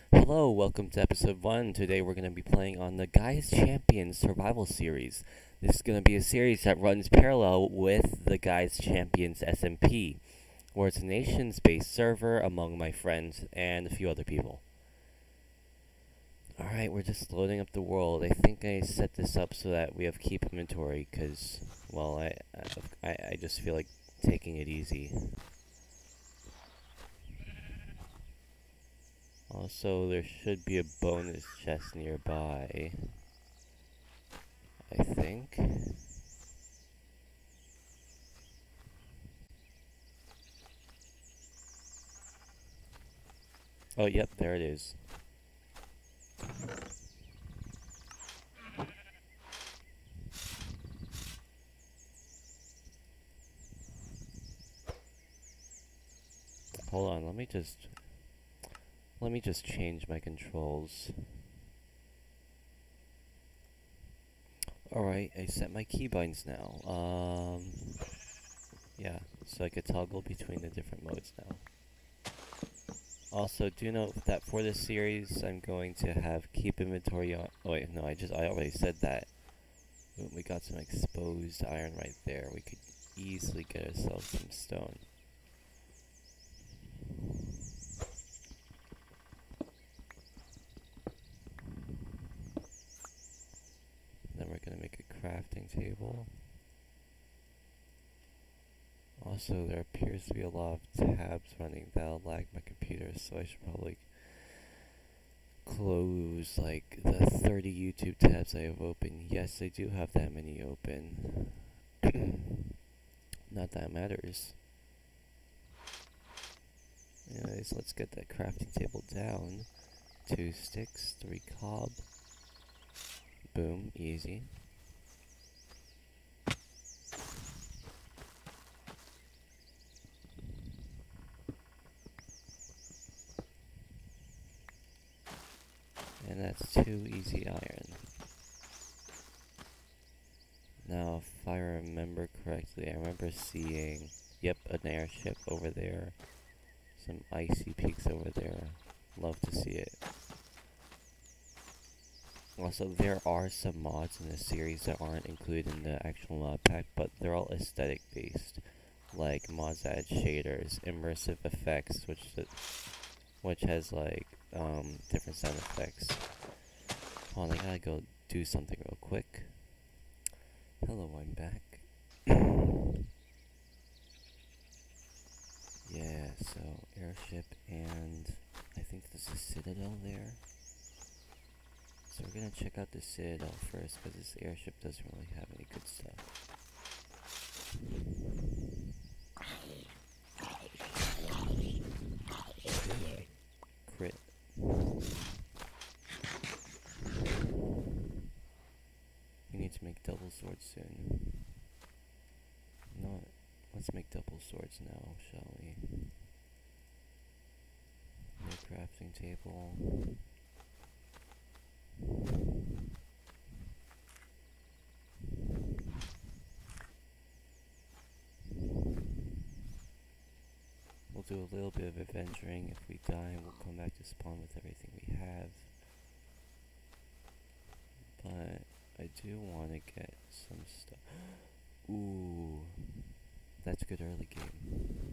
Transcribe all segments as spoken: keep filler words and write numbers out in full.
Hello, welcome to episode one. Today we're going to be playing on the Guys Champions Survival Series. This is going to be a series that runs parallel with the Guys Champions S M P, where it's a nations-based server among my friends and a few other people. Alright, we're just loading up the world. I think I set this up so that we have keep inventory, because, well, I, I, I just feel like taking it easy. Also, there should be a bonus chest nearby, I think. Oh, yep, there it is. Hold on, let me just... Let me just change my controls. Alright, I set my keybinds now. Um, yeah, so I could toggle between the different modes now. Also, do note that for this series, I'm going to have keep inventory on... Oh wait, no, I just, I already said that. Ooh, we got some exposed iron right there. We could easily get ourselves some stone. Then we're going to make a crafting table. Also, there appears to be a lot of tabs running. That'll lag my computer, so I should probably close like the thirty YouTube tabs I have open. Yes, I do have that many open. Not that matters. Anyways, let's get that crafting table down. Two sticks, three cob. Boom, easy. And that's two easy iron. Now, if I remember correctly, I remember seeing, yep, an airship over there. Some icy peaks over there. Love to see it. Also, there are some mods in this series that aren't included in the actual mod pack, but they're all aesthetic based. Like mods that add shaders, immersive effects, which which has like um, different sound effects. Hold on, I gotta go do something real quick. Hello, I'm back. Yeah, so airship, and I think there's a citadel there. So we're gonna check out the citadel first, because this airship doesn't really have any good stuff. Crit. We need to make double swords soon. No, let's make double swords now, shall we? New crafting table. We'll do a little bit of adventuring. If we die, we'll come back to spawn with everything we have. But I do want to get some stuff. Ooh, that's good early game.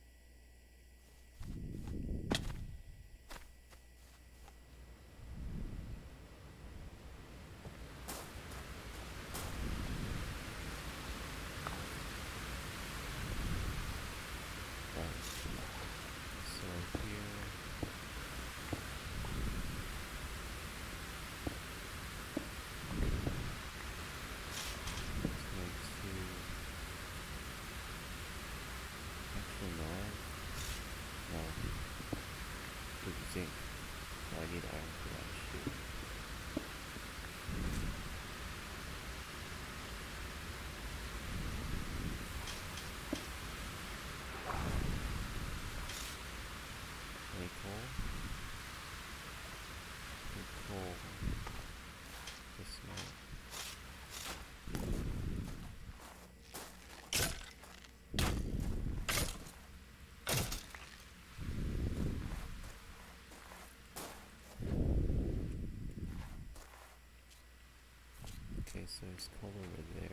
Zinc. Oh, I need iron for that. Shoot. Any coal? Any coal? This one. Okay, so it's cold over there.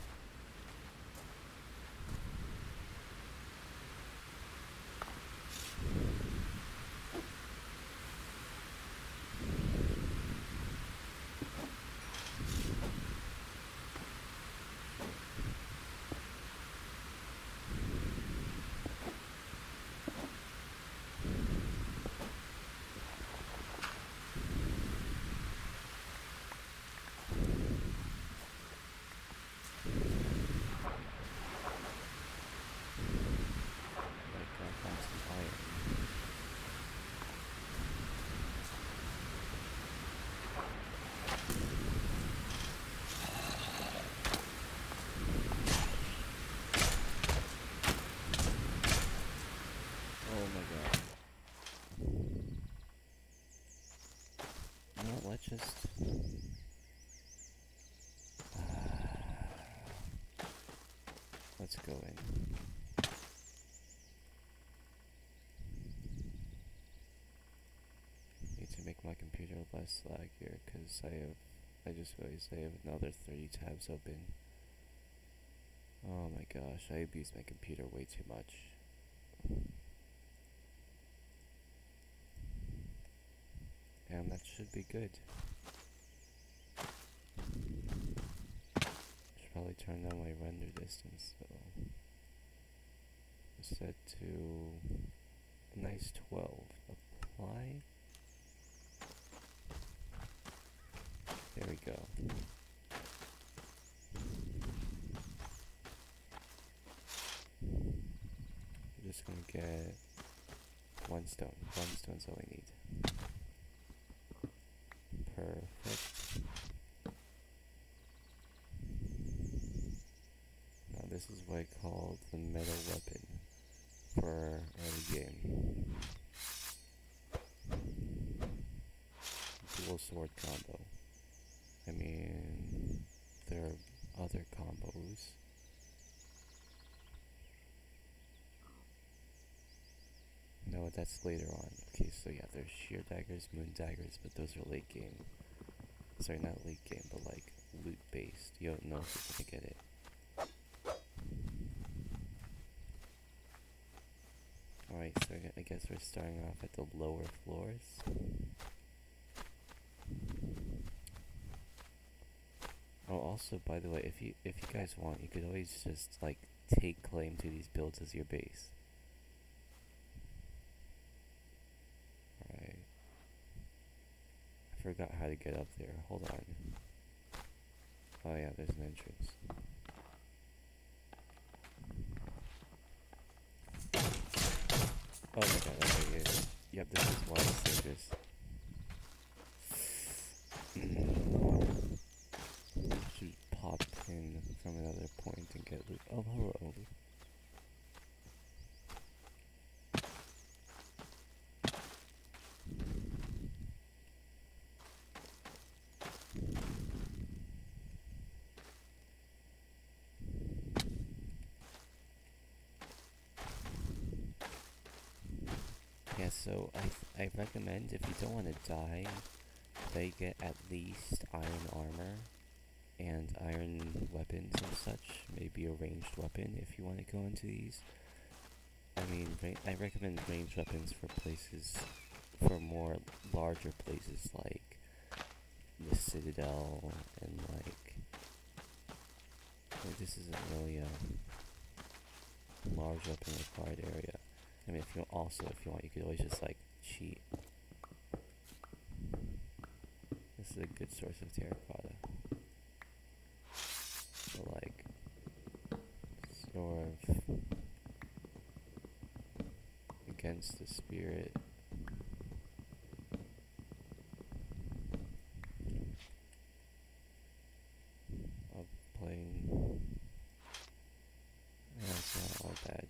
Let's just let's go in. Need to make my computer less laggier because I have I just realized I have another thirty tabs open. Oh my gosh, I abuse my computer way too much. And that should be good. Should probably turn down my render distance though. Set to a nice twelve. Apply. There we go. We're just gonna get one stone. One stone's all we need. Perfect. Now this is what I call the metal weapon for early game. Dual sword combo. I mean, there are other combos. No, that's later on. Okay, so yeah, there's sheer daggers, moon daggers, but those are late game. Sorry, not late game, but like loot based. You don't know if you're gonna get it. Alright, so I guess we're starting off at the lower floors. Oh, also, by the way, if you if you guys want, you could always just like take claim to these builds as your base. Alright. I forgot how to get up there. Hold on. Oh yeah, there's an entrance. Oh my god, okay, yeah. Yep, this is why I say this. Should pop in from another point and get loot. Oh, hello. Yeah, so I, I recommend if you don't want to die, that you get at least iron armor and iron weapons and such. Maybe a ranged weapon if you want to go into these. I mean, I recommend ranged weapons for places, for more larger places like the Citadel and like, well, this isn't really a large weapon required area. I mean, if you also, if you want, you could always just like cheat. This is a good source of terracotta. So like, sort of against the spirit. Of playing. That's not all bad.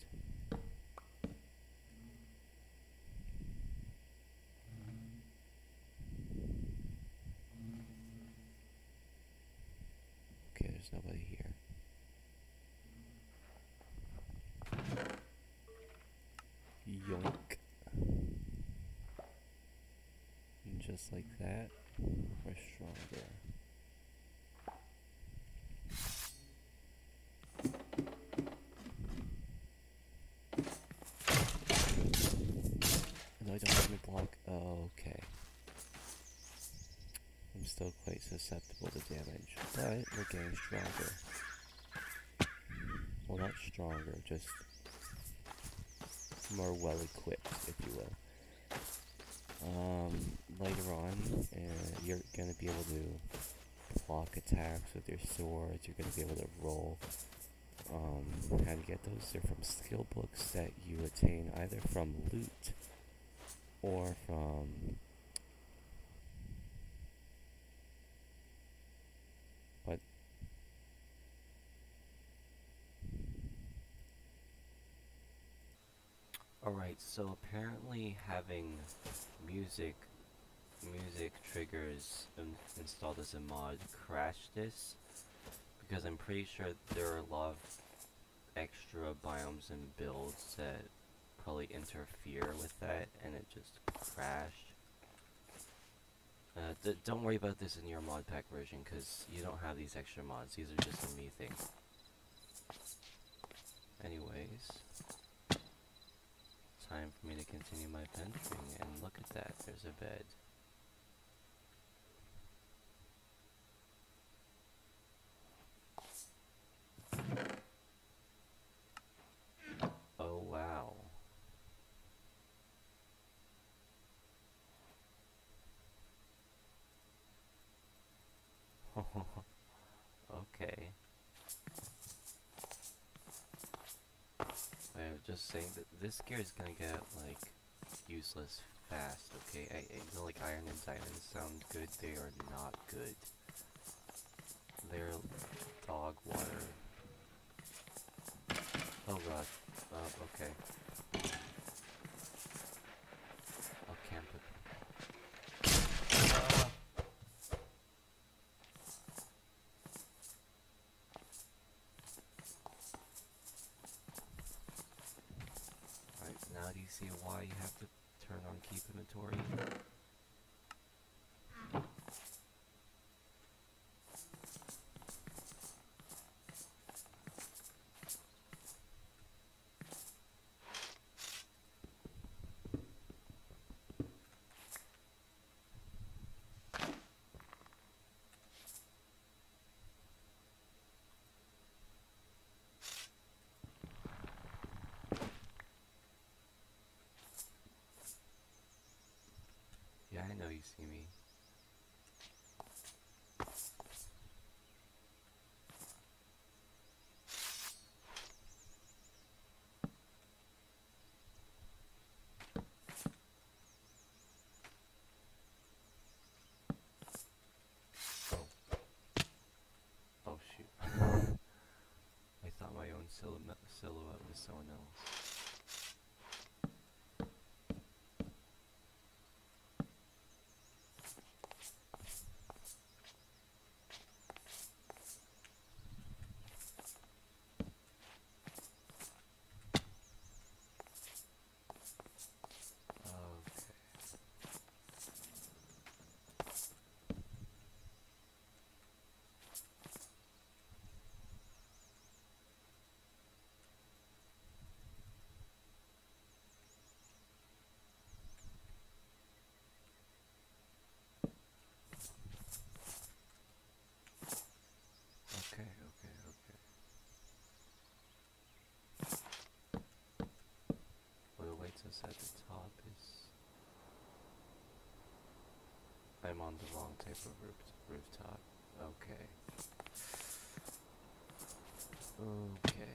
Okay, there's nobody here. Yoink. And just like that, we're stronger. basement block. Okay. I'm still quite susceptible to damage, but we're getting stronger. Well, not stronger, just more well equipped, if you will. Um, later on, uh, you're gonna be able to block attacks with your swords. You're gonna be able to roll. Um, how to get those? They're from skill books that you attain either from loot or from what? Alright, so apparently having music music triggers in installed as a mod crashed this, because I'm pretty sure there are a lot of extra biomes and builds that probably interfere with that, and it just crashed. Uh, d don't worry about this in your mod pack version, because you don't have these extra mods. These are just a me thing. Anyways, time for me to continue my venturing, and look at that, there's a bed. Oh wow. Okay. I was just saying that this gear is gonna get, like, useless fast, okay? I, I you know, like, iron and diamonds sound good, they are not good. They're dog water. Oh god. Uh, okay. I'll camp it. Ah! Alright, now do you see why you have to turn on keep inventory? Yeah, I know you see me. Oh. Oh shoot. I thought my own silhouette, silhouette was someone else. Okay, okay, okay. What awaits us at the top is... I'm on the wrong type of roof rooftop. Okay. Okay.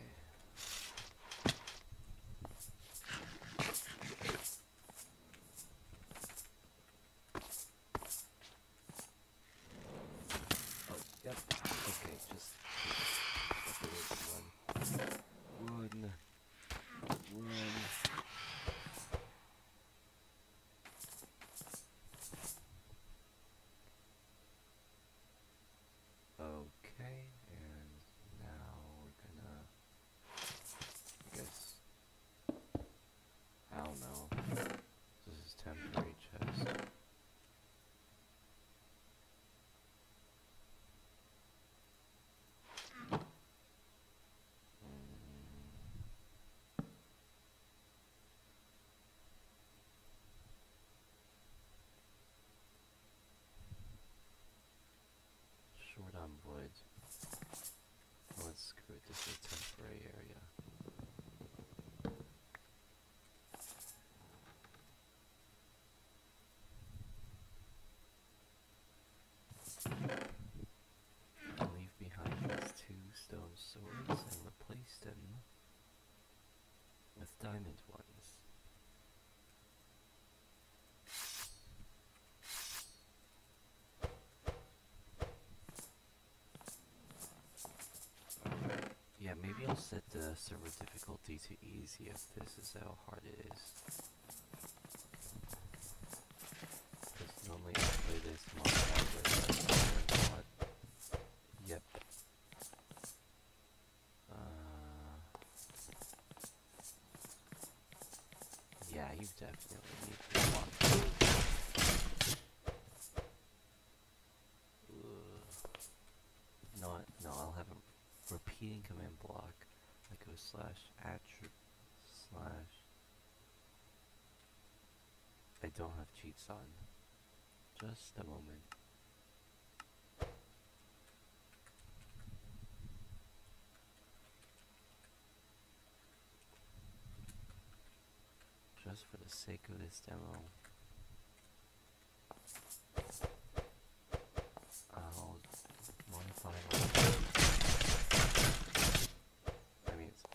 Oh, yep. Okay, just... Run. Run. Run. Okay, and now we're gonna just set the server difficulty to easy if this is how hard it is. Because normally I play this mod with mod. Yep. Uh, yeah, you definitely need this one. No, no, I'll have a repeating command block. I go slash attribute slash. I don't have cheats on. Just a moment. Just for the sake of this demo, I'll modify my. I mean, it's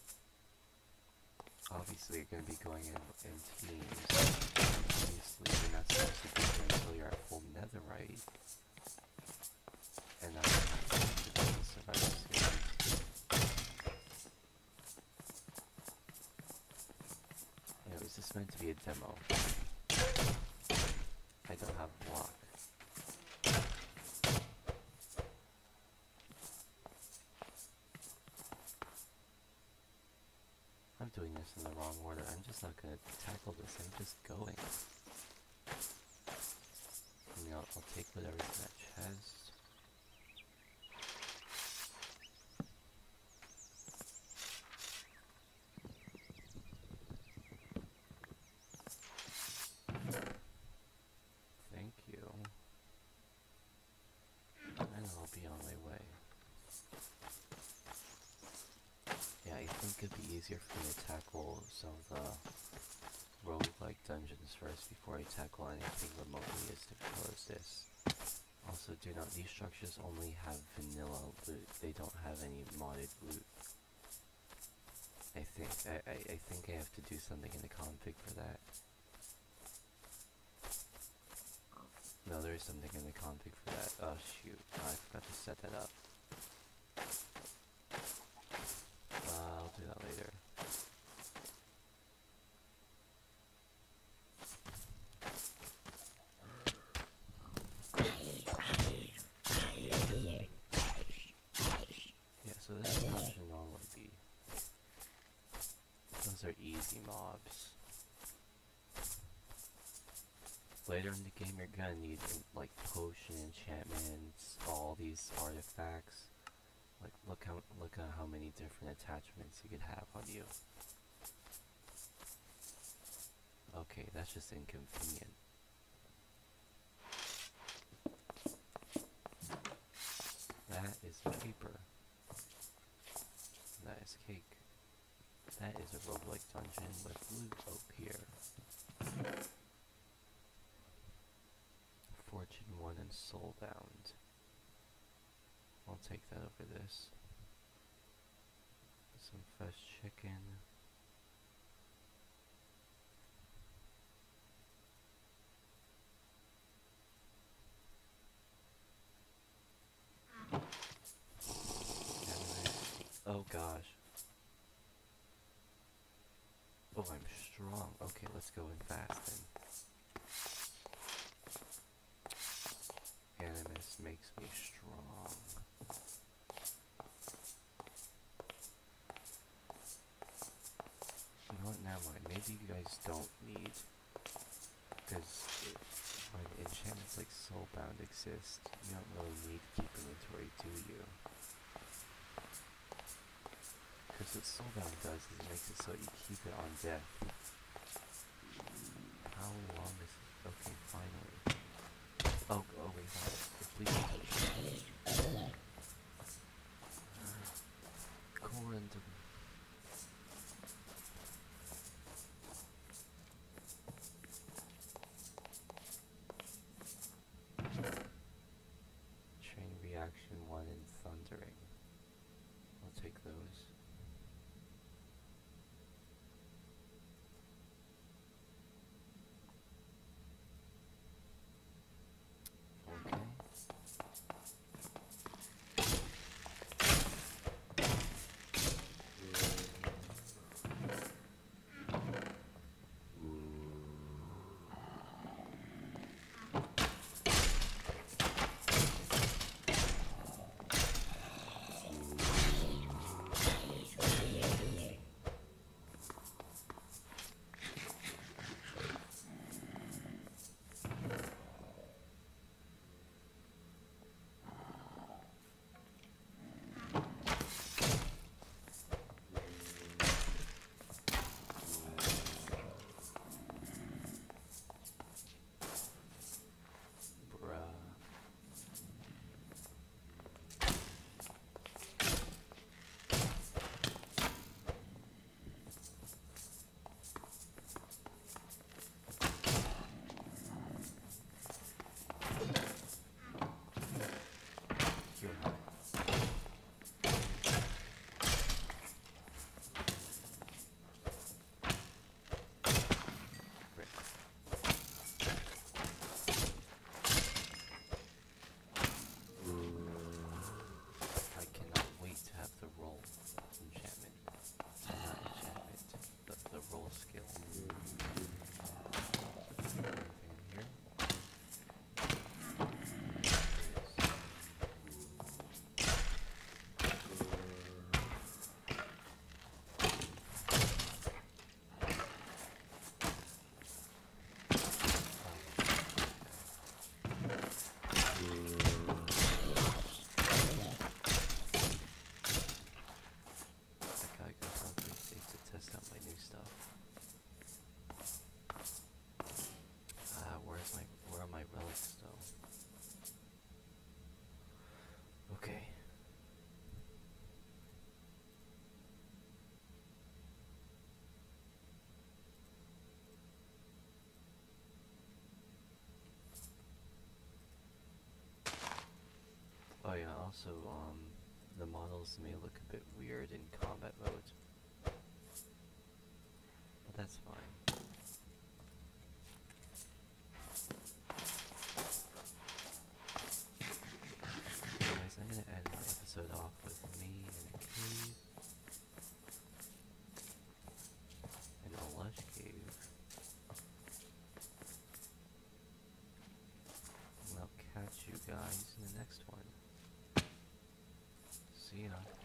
obviously you're going to be going in, in teams. Obviously, you're not supposed to be there until you're at full netherite. And I'm not supposed to be in the survival series. You know, is this meant to be a demo? I don't have block. I'm doing this in the wrong order. I'm just not going to tackle this. I'm just going. I mean, I'll, I'll take whatever's in that chest. Thank you. And I'll be on my way. Yeah, I think it'd be easier for me to tackle some of the roguelike dungeons first before I tackle anything remotely as difficult as this. Also, do not, these structures only have vanilla loot. They don't have any modded loot. I think, I, I, I think I have to do something in the config for that. No, there is something in the config for that. Oh shoot, I forgot to set that up. Uh, I'll do that later. Yeah, so this is what should normally be. Those are easy mobs. Later in the game, you're gonna need like potion enchantments, all these artifacts. Like, look how look at how many different attachments you could have on you. Okay, that's just inconvenient. That is paper. That is cake. That is a roguelike dungeon with loot up here. Fortune one and Soulbound. I'll take that over this. Some fresh chicken. Oh gosh. Oh, I'm strong. Okay, let's go in fast then. Animus makes me strong. You know what, never mind. Maybe you guys don't need, because when enchantments like Soulbound exist, you don't really need to keep inventory, do you? Because what Soulbound does is it makes it so you keep it on death. How long is it? Okay, finally. Oh, oh wait, hold on. Please. Corundum. Chain reaction one and thundering. I'll take those. also, um, the models may look a bit weird in combat mode, but that's fine. Anyways, I'm gonna end my episode off with me in a cave, in a lush cave, and I'll catch you guys in the next one. See ya.